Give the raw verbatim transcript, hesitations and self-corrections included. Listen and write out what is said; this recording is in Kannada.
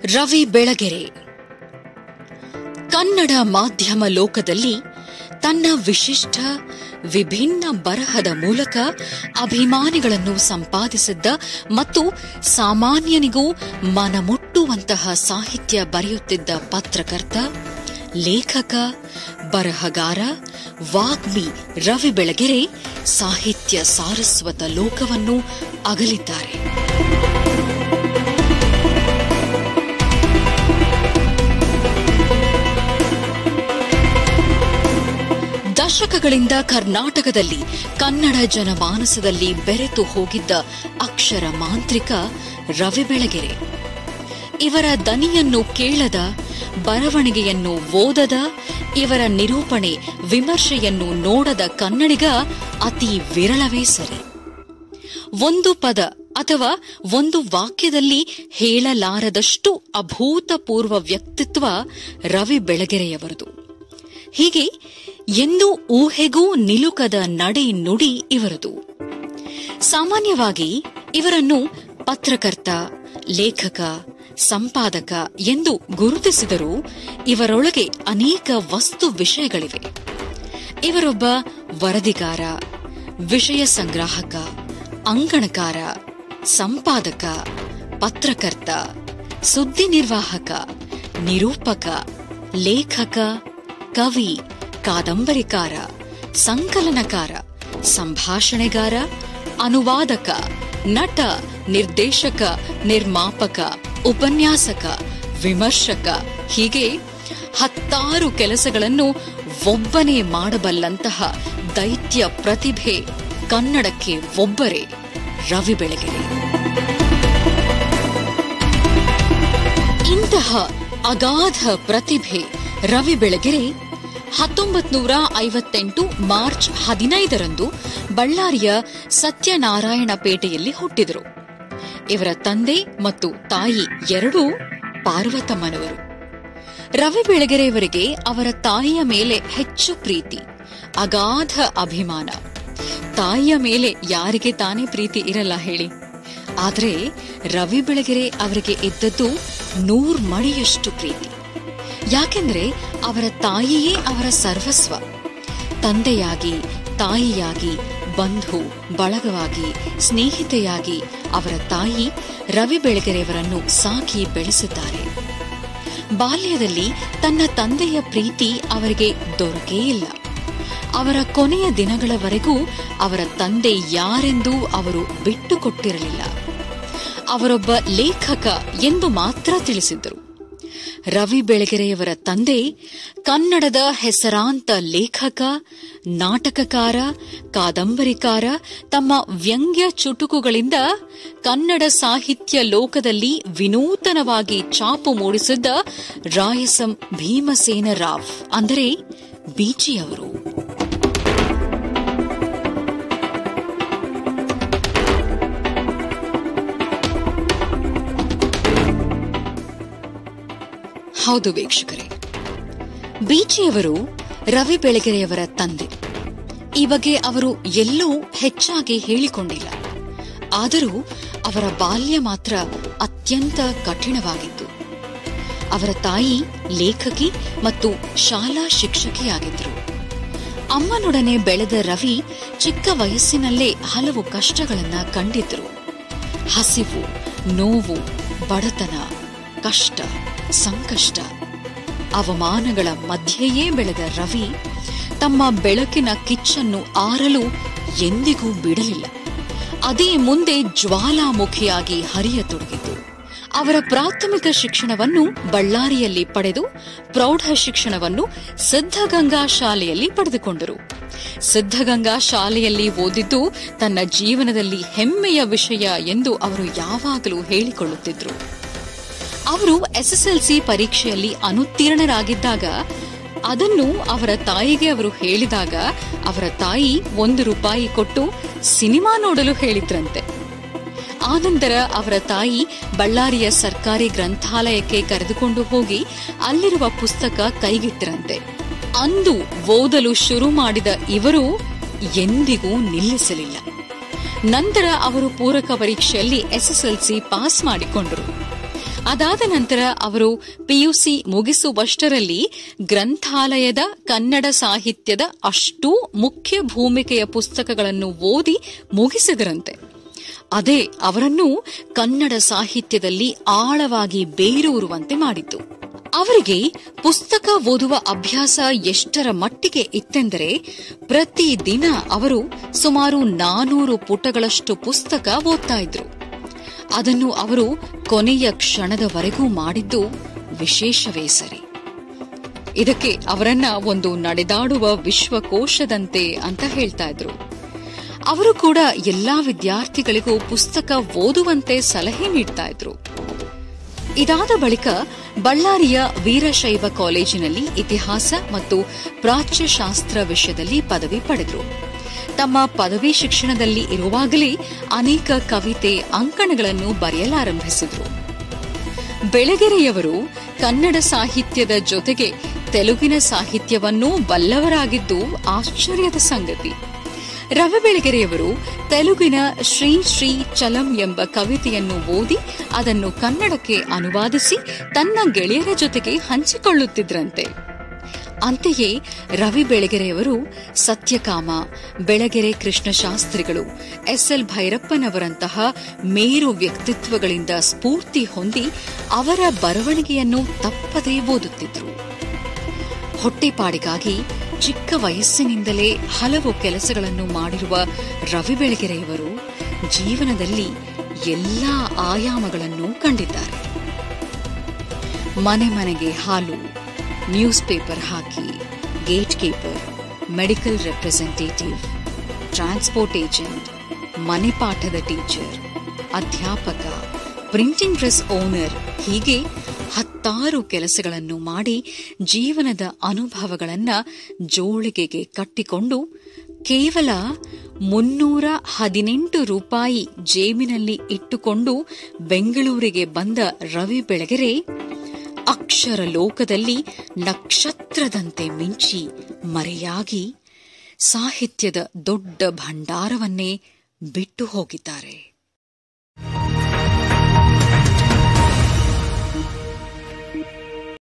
ರವಿ ಬೆಳಗೆರೆ ಕನ್ನಡ ಮಾಧ್ಯಮ ಲೋಕದಲ್ಲಿ ತನ್ನ ವಿಶಿಷ್ಟ ವಿಭಿನ್ನ ಬರಹದ ಮೂಲಕ ಅಭಿಮಾನಿಗಳನ್ನು ಸಂಪಾದಿಸಿದ್ದ ಮತ್ತು ಸಾಮಾನ್ಯನಿಗೂ ಮನಮುಟ್ಟುವಂತಹ ಸಾಹಿತ್ಯ ಬರೆಯುತ್ತಿದ್ದ ಪತ್ರಕರ್ತ, ಲೇಖಕ, ಬರಹಗಾರ, ವಾಗ್ಮಿ ರವಿ ಬೆಳಗೆರೆ ಸಾಹಿತ್ಯ ಸಾರಸ್ವತ ಲೋಕವನ್ನು ಅಗಲಿದ್ದಾರೆ. ದಶಕಗಳಿಂದ ಕರ್ನಾಟಕದಲ್ಲಿ ಕನ್ನಡ ಜನಮಾನಸದಲ್ಲಿ ಬೆರೆತು ಹೋಗಿದ್ದ ಅಕ್ಷರ ಮಾಂತ್ರಿಕ ರವಿ ಬೆಳಗೆರೆ. ಇವರ ದನಿಯನ್ನು ಕೇಳದ, ಬರವಣಿಗೆಯನ್ನು ಓದದ, ಇವರ ನಿರೂಪಣೆ ವಿಮರ್ಶೆಯನ್ನು ನೋಡದ ಕನ್ನಡಿಗ ಅತಿ ವಿರಳವೇ ಸರಿ. ಒಂದು ಪದ ಅಥವಾ ಒಂದು ವಾಕ್ಯದಲ್ಲಿ ಹೇಳಲಾರದಷ್ಟು ಅಭೂತಪೂರ್ವ ವ್ಯಕ್ತಿತ್ವ ರವಿ ಬೆಳಗೆರೆಯವರದು. ಹೀಗೆ ಎಂದು ಊಹೆಗೂ ನಿಲುಕದ ನಡೆ ನುಡಿ ಇವರದು. ಸಾಮಾನ್ಯವಾಗಿ ಇವರನ್ನು ಪತ್ರಕರ್ತ, ಲೇಖಕ, ಸಂಪಾದಕ ಎಂದು ಗುರುತಿಸಿದರೂ ಇವರೊಳಗೆ ಅನೇಕ ವಸ್ತು ವಿಷಯಗಳಿವೆ. ಇವರೊಬ್ಬ ವರದಿಗಾರ, ವಿಷಯ ಸಂಗ್ರಾಹಕ, ಅಂಕಣಕಾರ, ಸಂಪಾದಕ, ಪತ್ರಕರ್ತ, ಸುದ್ದಿ ನಿರ್ವಾಹಕ, ನಿರೂಪಕ, ಲೇಖಕ, ಕವಿ, ಕಾದಂಬರಿಕಾರ, ಸಂಕಲನಕಾರ, ಸಂಭಾಷಣೆಗಾರ, ಅನುವಾದಕ, ನಟ, ನಿರ್ದೇಶಕ, ನಿರ್ಮಾಪಕ, ಉಪನ್ಯಾಸಕ, ವಿಮರ್ಶಕ, ಹೀಗೆ ಹತ್ತಾರು ಕೆಲಸಗಳನ್ನು ಒಬ್ಬನೇ ಮಾಡಬಲ್ಲಂತಹ ದೈತ್ಯ ಪ್ರತಿಭೆ ಕನ್ನಡಕ್ಕೆ ಒಬ್ಬರೇ ರವಿ ಬೆಳಗೆರೆ. ಇಂತಹ ಅಗಾಧ ಪ್ರತಿಭೆ ರವಿ ಬೆಳಗೆರೆ ಹತ್ತೊಂಬತ್ತು ನೂರ ಐವತ್ತೆಂಟು ಮಾರ್ಚ್ ಹದಿನೈದರಂದು ಬಳ್ಳಾರಿಯ ಸತ್ಯನಾರಾಯಣಪೇಟೆಯಲ್ಲಿ ಹುಟ್ಟಿದರು. ಇವರ ತಂದೆ ಮತ್ತು ತಾಯಿ ಎರಡೂ ಪಾರ್ವತಮ್ಮನವರು. ರವಿ ಬೆಳಗೆರೆಯವರಿಗೆ ಅವರ ತಾಯಿಯ ಮೇಲೆ ಹೆಚ್ಚು ಪ್ರೀತಿ, ಅಗಾಧ ಅಭಿಮಾನ. ತಾಯಿಯ ಮೇಲೆ ಯಾರಿಗೆ ತಾನೇ ಪ್ರೀತಿ ಇರಲ್ಲ ಹೇಳಿ. ಆದರೆ ರವಿ ಬೆಳಗೆರೆ ಅವರಿಗೆ ಇದ್ದದ್ದು ನೂರ್ ಮಡಿಯಷ್ಟು ಪ್ರೀತಿ. ಯಾಕೆಂದ್ರೆ ಅವರ ತಾಯಿಯೇ ಅವರ ಸರ್ವಸ್ವ. ತಂದೆಯಾಗಿ, ತಾಯಿಯಾಗಿ, ಬಂಧು ಬಳಗವಾಗಿ, ಸ್ನೇಹಿತೆಯಾಗಿ ಅವರ ತಾಯಿ ರವಿ ಬೆಳಗೆರೆಯವರನ್ನು ಸಾಕಿ ಬೆಳೆಸಿದ್ದಾರೆ. ಬಾಲ್ಯದಲ್ಲಿ ತನ್ನ ತಂದೆಯ ಪ್ರೀತಿ ಅವರಿಗೆ ದೊರಕೇ ಇಲ್ಲ. ಅವರ ಕೊನೆಯ ದಿನಗಳವರೆಗೂ ಅವರ ತಂದೆ ಯಾರೆಂದೂ ಅವರು ಬಿಟ್ಟುಕೊಟ್ಟಿರಲಿಲ್ಲ. ಅವರೊಬ್ಬ ಲೇಖಕ ಎಂದು ಮಾತ್ರ ತಿಳಿಸಿದ್ದರು. ರವಿ ಬೆಳಗೆರೆಯವರ ತಂದೆ ಕನ್ನಡದ ಹೆಸರಾಂತ ಲೇಖಕ, ನಾಟಕಕಾರ, ಕಾದಂಬರಿಕಾರ. ತಮ್ಮ ವ್ಯಂಗ್ಯ ಚುಟುಕುಗಳಿಂದ ಕನ್ನಡ ಸಾಹಿತ್ಯ ಲೋಕದಲ್ಲಿ ವಿನೂತನವಾಗಿ ಛಾಪು ಮೂಡಿಸಿದ್ದ ರಾಯಸಂ ಭೀಮಸೇನ ರಾವ್ ಅಂದರೆ ಬೀಚಿಯವರು. ಹೌದು ವೀಕ್ಷಕರೇ, ಬೀಚಿಯವರು ರವಿ ಬೆಳಗೆರೆಯವರ ತಂದೆ. ಈ ಬಗ್ಗೆ ಅವರು ಎಲ್ಲೂ ಹೆಚ್ಚಾಗಿ ಹೇಳಿಕೊಂಡಿಲ್ಲ. ಆದರೂ ಅವರ ಬಾಲ್ಯ ಮಾತ್ರ ಅತ್ಯಂತ ಕಠಿಣವಾಗಿತ್ತು. ಅವರ ತಾಯಿ ಲೇಖಕಿ ಮತ್ತು ಶಾಲಾ ಶಿಕ್ಷಕಿಯಾಗಿದ್ದರು. ಅಮ್ಮನೊಡನೆ ಬೆಳೆದ ರವಿ ಚಿಕ್ಕ ವಯಸ್ಸಿನಲ್ಲೇ ಹಲವು ಕಷ್ಟಗಳನ್ನು ಕಂಡಿದ್ದರು. ಹಸಿವು, ನೋವು, ಬಡತನ, ಕಷ್ಟ, ಸಂಕಷ್ಟ, ಅವಮಾನಗಳ ಮಧ್ಯೆಯೇ ಬೆಳೆದ ರವಿ ತಮ್ಮ ಬೆಳಕಿನ ಕಿಚ್ಚನ್ನು ಆರಲು ಎಂದಿಗೂ ಬಿಡಲಿಲ್ಲ. ಅದೇ ಮುಂದೆ ಜ್ವಾಲಾಮುಖಿಯಾಗಿ ಹರಿಯತೊಡಗಿತು. ಅವರ ಪ್ರಾಥಮಿಕ ಶಿಕ್ಷಣವನ್ನು ಬಳ್ಳಾರಿಯಲ್ಲಿ ಪಡೆದು ಪ್ರೌಢ ಶಿಕ್ಷಣವನ್ನು ಸಿದ್ಧಗಂಗಾ ಶಾಲೆಯಲ್ಲಿ ಪಡೆದುಕೊಂಡರು. ಸಿದ್ಧಗಂಗಾ ಶಾಲೆಯಲ್ಲಿ ಓದಿದ್ದು ತನ್ನ ಜೀವನದಲ್ಲಿ ಹೆಮ್ಮೆಯ ವಿಷಯ ಎಂದು ಅವರು ಯಾವಾಗಲೂ ಹೇಳಿಕೊಳ್ಳುತ್ತಿದ್ದರು. ಅವರು ಎಸ್ಎಸ್ಎಲ್ಸಿ ಪರೀಕ್ಷೆಯಲ್ಲಿ ಅನುತ್ತೀರ್ಣರಾಗಿದ್ದಾಗ ಅದನ್ನು ಅವರ ತಾಯಿಗೆ ಅವರು ಹೇಳಿದಾಗ ಅವರ ತಾಯಿ ಒಂದು ರೂಪಾಯಿ ಕೊಟ್ಟು ಸಿನಿಮಾ ನೋಡಲು ಹೇಳಿದ್ರಂತೆ. ಆನಂತರ ಅವರ ತಾಯಿ ಬಳ್ಳಾರಿಯ ಸರ್ಕಾರಿ ಗ್ರಂಥಾಲಯಕ್ಕೆ ಕರೆದುಕೊಂಡು ಹೋಗಿ ಅಲ್ಲಿರುವ ಪುಸ್ತಕ ಕೈಗಿಟ್ಟರಂತೆ. ಅಂದು ಓದಲು ಶುರು ಮಾಡಿದ ಇವರು ಎಂದಿಗೂ ನಿಲ್ಲಿಸಲಿಲ್ಲ. ನಂತರ ಅವರು ಪೂರಕ ಪರೀಕ್ಷೆಯಲ್ಲಿ ಎಸ್ಎಸ್ಎಲ್ಸಿ ಪಾಸ್ ಮಾಡಿಕೊಂಡರು. ಅದಾದ ನಂತರ ಅವರು ಪಿಯುಸಿ ಮುಗಿಸುವಷ್ಟರಲ್ಲಿ ಗ್ರಂಥಾಲಯದ ಕನ್ನಡ ಸಾಹಿತ್ಯದ ಅಷ್ಟೂ ಮುಖ್ಯ ಭೂಮಿಕೆಯ ಪುಸ್ತಕಗಳನ್ನು ಓದಿ ಮುಗಿಸಿದರಂತೆ. ಅದೇ ಅವರನ್ನು ಕನ್ನಡ ಸಾಹಿತ್ಯದಲ್ಲಿ ಆಳವಾಗಿ ಬೇರೂರುವಂತೆ ಮಾಡಿತು. ಅವರಿಗೆ ಪುಸ್ತಕ ಓದುವ ಅಭ್ಯಾಸ ಎಷ್ಟರ ಮಟ್ಟಿಗೆ ಇತ್ತೆಂದರೆ ಪ್ರತಿದಿನ ಅವರು ಸುಮಾರು ನಾನೂರು ಪುಟಗಳಷ್ಟು ಪುಸ್ತಕ ಓದ್ತಾ ಇದ್ರು. ಅದನ್ನು ಅವರು ಕೊನೆಯ ಕ್ಷಣದವರೆಗೂ ಮಾಡಿದ್ದು ವಿಶೇಷವೇ ಸರಿ. ಇದಕ್ಕೆ ಅವರನ್ನ ಒಂದು ನಡೆದಾಡುವ ವಿಶ್ವಕೋಶದಂತೆ ಅಂತ ಹೇಳ್ತಾ ಇದ್ರು. ಅವರು ಕೂಡ ಎಲ್ಲಾ ವಿದ್ಯಾರ್ಥಿಗಳಿಗೂ ಪುಸ್ತಕ ಓದುವಂತೆ ಸಲಹೆ ನೀಡ್ತಾ ಇದ್ರು. ಇದಾದ ಬಳಿಕ ಬಳ್ಳಾರಿಯ ವೀರಶೈವ ಕಾಲೇಜಿನಲ್ಲಿ ಇತಿಹಾಸ ಮತ್ತು ಪ್ರಾಚ್ಯಶಾಸ್ತ್ರ ವಿಷಯದಲ್ಲಿ ಪದವಿ ಪಡೆದರು. ತಮ್ಮ ಪದವಿ ಶಿಕ್ಷಣದಲ್ಲಿ ಇರುವಾಗಲೇ ಅನೇಕ ಕವಿತೆ, ಅಂಕಣಗಳನ್ನು ಬರೆಯಲಾರಂಭಿಸಿದರು. ಬೆಳಗೆರೆಯವರು ಕನ್ನಡ ಸಾಹಿತ್ಯದ ಜೊತೆಗೆ ತೆಲುಗಿನ ಸಾಹಿತ್ಯವನ್ನೂ ಬಲ್ಲವರಾಗಿದ್ದು ಆಶ್ಚರ್ಯದ ಸಂಗತಿ. ರವಿ ಬೆಳಗೆರೆಯವರು ತೆಲುಗಿನ ಶ್ರೀ ಶ್ರೀ ಚಲಂ ಎಂಬ ಕವಿತೆಯನ್ನು ಓದಿ ಅದನ್ನು ಕನ್ನಡಕ್ಕೆ ಅನುವಾದಿಸಿ ತನ್ನ ಗೆಳೆಯರ ಜೊತೆಗೆ ಹಂಚಿಕೊಳ್ಳುತ್ತಿದ್ರಂತೆ. ಅಂತೆಯೇ ರವಿ ಬೆಳಗೆರೆಯವರು ಸತ್ಯಕಾಮ, ಬೆಳಗೆರೆ ಕೃಷ್ಣಶಾಸ್ತ್ರಿಗಳು, ಎಸ್ಎಲ್ ಭೈರಪ್ಪನವರಂತಹ ಮೇರು ವ್ಯಕ್ತಿತ್ವಗಳಿಂದ ಸ್ಫೂರ್ತಿ ಹೊಂದಿ ಅವರ ಬರವಣಿಗೆಯನ್ನು ತಪ್ಪದೇ ಓದುತ್ತಿದ್ದರು. ಹೊಟ್ಟೆಪಾಡಿಗಾಗಿ ಚಿಕ್ಕ ವಯಸ್ಸಿನಿಂದಲೇ ಹಲವು ಕೆಲಸಗಳನ್ನು ಮಾಡಿರುವ ರವಿ ಬೆಳಗೆರೆಯವರು ಜೀವನದಲ್ಲಿ ಎಲ್ಲಾ ಆಯಾಮಗಳನ್ನು ಕಂಡಿದ್ದಾರೆ. ಮನೆ ಮನೆಗೆ ಹಾಲು, ನ್ಯೂಸ್ ಪೇಪರ್ ಹಾಕಿ, gatekeeper, medical representative, transport agent, ಮನೆ ಪಾಠದ ಟೀಚರ್, ಅಧ್ಯಾಪಕ, ಪ್ರಿಂಟಿಂಗ್ ಪ್ರೆಸ್ ಓನರ್, ಹೀಗೆ ಹತ್ತಾರು ಕೆಲಸಗಳನ್ನು ಮಾಡಿ ಜೀವನದ ಅನುಭವಗಳನ್ನು ಜೋಳಿಗೆಗೆ ಕಟ್ಟಿಕೊಂಡು ಕೇವಲ ಮುನ್ನೂರ ಹದಿನೆಂಟು ರೂಪಾಯಿ ಜೇಬಿನಲ್ಲಿ ಇಟ್ಟುಕೊಂಡು ಬೆಂಗಳೂರಿಗೆ ಬಂದ ರವಿ ಬೆಳಗೆರೆ ಅಕ್ಷರ ಲೋಕದಲ್ಲಿ ನಕ್ಷತ್ರದಂತೆ ಮಿಂಚಿ ಮರೆಯಾಗಿ ಸಾಹಿತ್ಯದ ದೊಡ್ಡ ಭಂಡಾರವನ್ನೇ ಬಿಟ್ಟು ಹೋಗಿದ್ದಾರೆ.